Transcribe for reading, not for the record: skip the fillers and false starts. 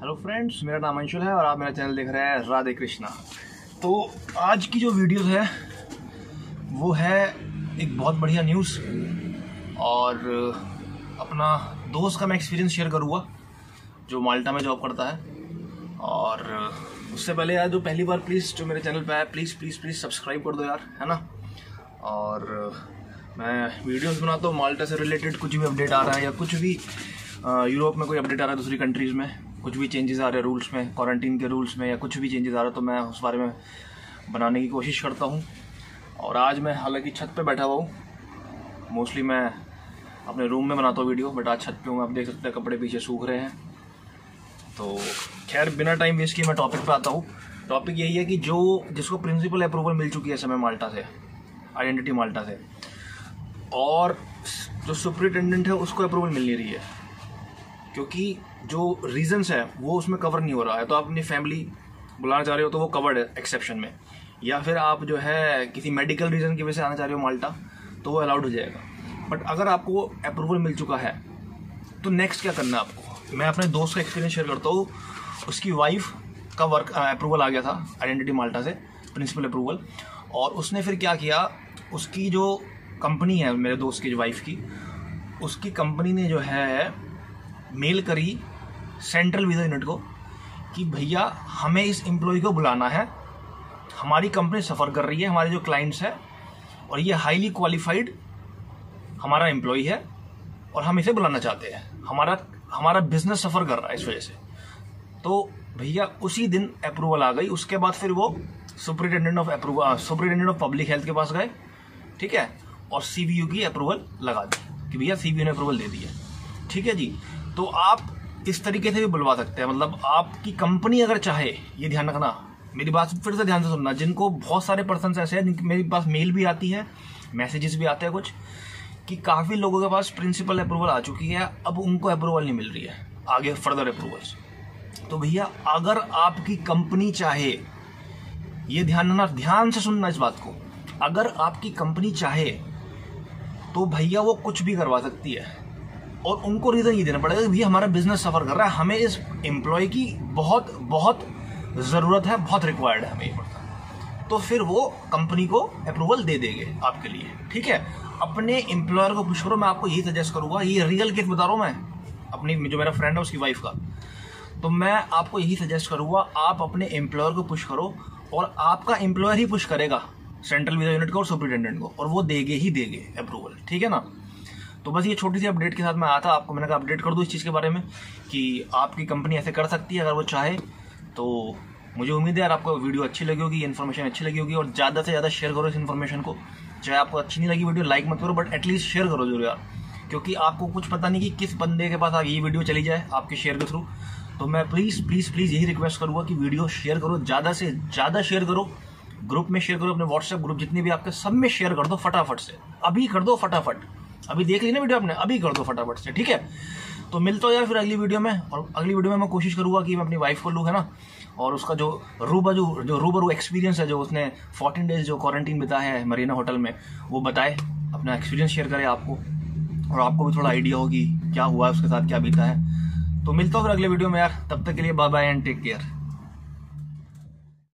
Hello friends, मेरा नाम अंशुल है और आप मेरा चैनल देख रहे हैं राधे कृष्णा। तो आज की जो वीडियो है वो है एक बहुत बढ़िया न्यूज़ और अपना दोस्त का मैं एक्सपीरियंस शेयर करूँगा जो माल्टा में जॉब करता है। और उससे पहले यार, जो पहली बार प्लीज़ जो मेरे चैनल पे है प्लीज़ प्लीज़ प्लीज़ सब्सक्राइब कर दो यार, है ना। और मैं वीडियोस बनाता हूँ माल्टा से रिलेटेड, कुछ भी अपडेट आ रहा है या कुछ भी यूरोप में कोई अपडेट आ रहा है, दूसरी कंट्रीज़ में कुछ भी चेंजेस आ रहे हैं रूल्स में, क्वारंटीन के रूल्स में या कुछ भी चेंजेस आ रहा है, तो मैं उस बारे में बनाने की कोशिश करता हूँ। और आज मैं हालांकि छत पे बैठा हुआ हूँ, मोस्टली मैं अपने रूम में बनाता हूँ वीडियो, बट आज छत पे हूँ। आप देख सकते हैं कपड़े पीछे सूख रहे हैं। तो खैर बिना टाइम वेस्ट किए मैं टॉपिक पे आता हूँ। टॉपिक यही है कि जिसको प्रिंसिपल अप्रूवल मिल चुकी है समय माल्टा से, आइडेंटिटी माल्टा से, और जो सुपरिटेंडेंट है उसको अप्रूवल मिल नहीं रही है क्योंकि जो रीजंस है वो उसमें कवर नहीं हो रहा है। तो आप अपनी फैमिली बुलाना चाह रहे हो तो वो कवर्ड है एक्सेप्शन में, या फिर आप जो है किसी मेडिकल रीज़न की वजह से आना चाह रहे हो माल्टा तो वो अलाउड हो जाएगा। बट अगर आपको अप्रूवल मिल चुका है तो नेक्स्ट क्या करना है आपको। मैं अपने दोस्त का एक्सपीरियंस शेयर करता हूँ। उसकी वाइफ का वर्क अप्रूवल आ गया था आइडेंटिटी माल्टा से, प्रिंसिपल अप्रूवल। और उसने फिर क्या किया, उसकी जो कंपनी है मेरे दोस्त की वाइफ की, उसकी कंपनी ने जो है मेल करी सेंट्रल वीज़ा यूनिट को कि भैया हमें इस एम्प्लॉय को बुलाना है, हमारी कंपनी सफ़र कर रही है, हमारे जो क्लाइंट्स हैं और ये हाईली क्वालिफाइड हमारा एम्प्लॉय है और हम इसे बुलाना चाहते हैं, हमारा बिजनेस सफ़र कर रहा है इस वजह से। तो भैया उसी दिन अप्रूवल आ गई। उसके बाद फिर वो सुपरिटेंडेंट ऑफ पब्लिक हेल्थ के पास गए, ठीक है, और सीबीयू की अप्रूवल लगा दी कि भैया सीबीयू ने अप्रूवल दे दी है, ठीक है जी। तो आप इस तरीके से भी बुलवा सकते हैं, मतलब आपकी कंपनी अगर चाहे, ये ध्यान रखना, मेरी बात फिर से ध्यान से सुनना, जिनको बहुत सारे पर्सन ऐसे हैं, मेरे पास मेल भी आती है, मैसेजेस भी आते हैं कुछ, कि काफ़ी लोगों के पास प्रिंसिपल अप्रूवल आ चुकी है, अब उनको अप्रूवल नहीं मिल रही है आगे फर्दर अप्रूवल्स। तो भैया अगर आपकी कंपनी चाहे, ये ध्यान से सुनना इस बात को, अगर आपकी कंपनी चाहे तो भैया वो कुछ भी करवा सकती है और उनको रीज़न ये देना पड़ेगा कि भैया हमारा बिजनेस सफ़र कर रहा है, हमें इस एम्प्लॉय की बहुत बहुत ज़रूरत है, बहुत रिक्वायर्ड है हमें ये पड़ता। तो फिर वो कंपनी को अप्रूवल दे देंगे आपके लिए, ठीक है। अपने एम्प्लॉयर को पुश करो। मैं आपको यही सजेस्ट करूँगा, ये रियल केस बता रहा हूँ मैं अपनी, जो मेरा फ्रेंड है उसकी वाइफ का। तो मैं आपको यही सजेस्ट करूँगा, आप अपने एम्प्लॉयर को पुश करो और आपका एम्प्लॉयर ही पुश करेगा सेंट्रल वीज़ा यूनिट को और सुपरिटेंडेंट को, और वो देंगे अप्रूवल, ठीक है ना। तो बस ये छोटी सी अपडेट के साथ मैं आया था आपको, मैंने कहा अपडेट कर दूँ इस चीज़ के बारे में कि आपकी कंपनी ऐसे कर सकती है अगर वो चाहे। तो मुझे उम्मीद है यार आपको वीडियो अच्छी लगी होगी, इन्फॉर्मेशन अच्छी लगी होगी, और ज़्यादा से ज़्यादा शेयर करो इस इन्फॉर्मेशन को। चाहे आपको अच्छी नहीं लगी वीडियो, लाइक मत करो, बट एटलीस्ट शेयर करो जरूर यार, क्योंकि आपको कुछ पता नहीं कि किस बंदे के पास ये वीडियो चली जाए आपके शेयर के थ्रू। तो मैं प्लीज़ प्लीज़ प्लीज़ यही रिक्वेस्ट करूँगा कि वीडियो शेयर करो, ज़्यादा से ज़्यादा शेयर करो, ग्रुप में शेयर करो, अपने व्हाट्सएप ग्रुप जितने भी आपके, सब में शेयर कर दो फटाफट से, अभी कर दो फटाफट। अभी देख ली ना वीडियो आपने, अभी कर दो फटाफट से, ठीक है। तो मिलता हो यार फिर अगली वीडियो में, और अगली वीडियो में मैं कोशिश करूँगा कि मैं अपनी वाइफ को लूँ, है ना, और उसका जो रूबरू एक्सपीरियंस है, जो उसने 14 डेज जो क्वारंटीन बिताया है मरीना होटल में, वो बताए, अपना एक्सपीरियंस शेयर करे आपको, और आपको भी थोड़ा आइडिया होगी क्या हुआ है उसके साथ, क्या बीता है। तो मिलता हूँ फिर अगले वीडियो में यार, तब तक के लिए bye bye and take care.